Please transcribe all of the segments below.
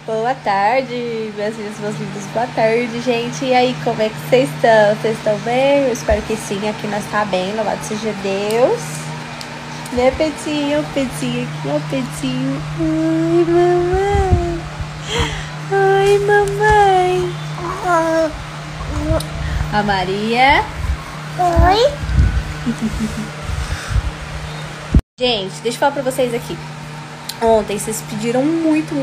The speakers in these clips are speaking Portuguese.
Boa tarde, minhas filhas, meus lindos. Boa tarde, gente. E aí, como é que vocês estão? Vocês estão bem? Eu espero que sim. Aqui nós tá bem. Louvado seja Deus. Né, Petinho? O Petinho aqui, ó, Petinho. Oi, mamãe. Oi, mamãe. A Maria. Oi. Gente, deixa eu falar pra vocês aqui. Ontem vocês pediram muito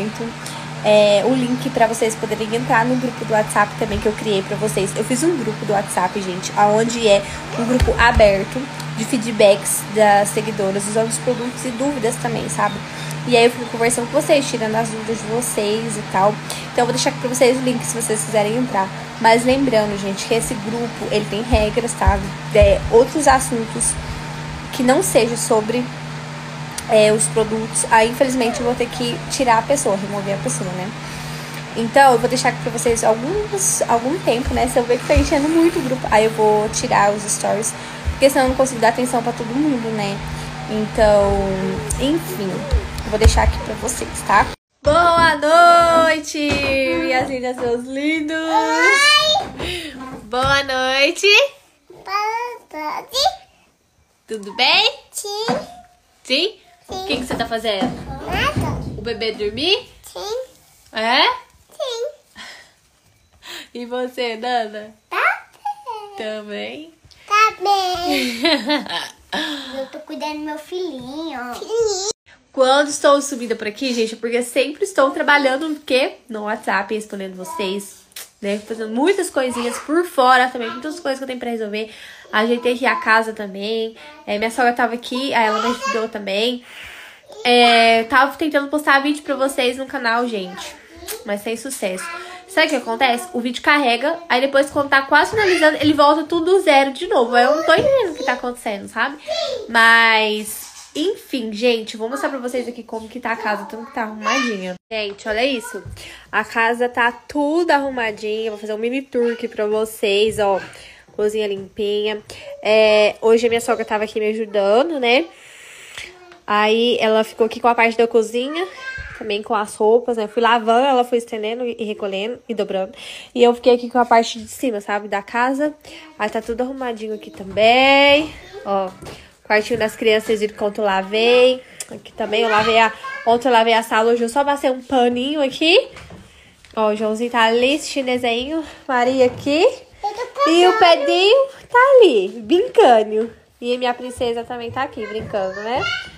o link pra vocês poderem entrar no grupo do WhatsApp também que eu criei pra vocês. Eu fiz um grupo do WhatsApp, gente, onde é um grupo aberto de feedbacks das seguidoras, usando os produtos e dúvidas também, sabe? E aí eu fico conversando com vocês, tirando as dúvidas de vocês e tal. Então eu vou deixar aqui pra vocês o link se vocês quiserem entrar. Mas lembrando, gente, que esse grupo, ele tem regras, tá? Outros assuntos que não seja sobre os produtos, aí infelizmente eu vou ter que tirar a pessoa, remover a pessoa, né? Então eu vou deixar aqui pra vocês algum tempo, né? Se eu ver que tá enchendo muito o grupo, aí eu vou tirar os stories, porque senão eu não consigo dar atenção pra todo mundo, né? Então, enfim, eu vou deixar aqui pra vocês, tá? Boa noite, minhas lindas, meus lindos! Oi. Boa noite! Boa tarde. Tudo bem? Sim. Sim? O que você tá fazendo? Nada. O bebê dormir? Sim. É? Sim. E você, Nana? Tá bem. Também? Tá bem. Eu tô cuidando do meu filhinho. Quando estou subida por aqui, gente, é porque sempre estou trabalhando no WhatsApp, respondendo vocês, né? Fazendo muitas coisinhas por fora também, muitas coisas que eu tenho pra resolver. Ajeitei aqui a casa também. Minha sogra tava aqui, aí ela me ajudou também. Tava tentando postar vídeo pra vocês no canal, gente, mas sem sucesso. Sabe o que acontece? O vídeo carrega, aí depois quando tá quase finalizando, ele volta tudo zero de novo. Aí eu não tô entendendo o que tá acontecendo, sabe? Mas, enfim, gente, vou mostrar pra vocês aqui como que tá a casa, tanto que tá arrumadinha. Gente, olha isso. A casa tá tudo arrumadinha. Vou fazer um mini tour aqui pra vocês, ó. Cozinha limpinha. Hoje a minha sogra tava aqui me ajudando, né? Aí ela ficou aqui com a parte da cozinha, também com as roupas, né? Eu fui lavando, ela foi estendendo e recolhendo e dobrando. E eu fiquei aqui com a parte de cima, sabe? Da casa. Aí tá tudo arrumadinho aqui também. Ó, quartinho das crianças, vocês viram quanto eu lavei. Aqui também, ontem eu lavei a sala, hoje eu só passei um paninho aqui. Ó, o Joãozinho tá ali assistindo desenho. Maria aqui. E o Pedrinho tá ali, brincando. E a minha princesa também tá aqui, brincando, né?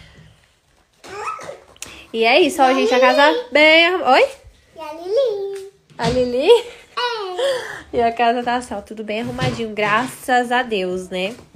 E é isso, ó, gente, a casa bem... Oi? E a Lili? A Lili? E a casa tá só, tudo bem arrumadinho, graças a Deus, né?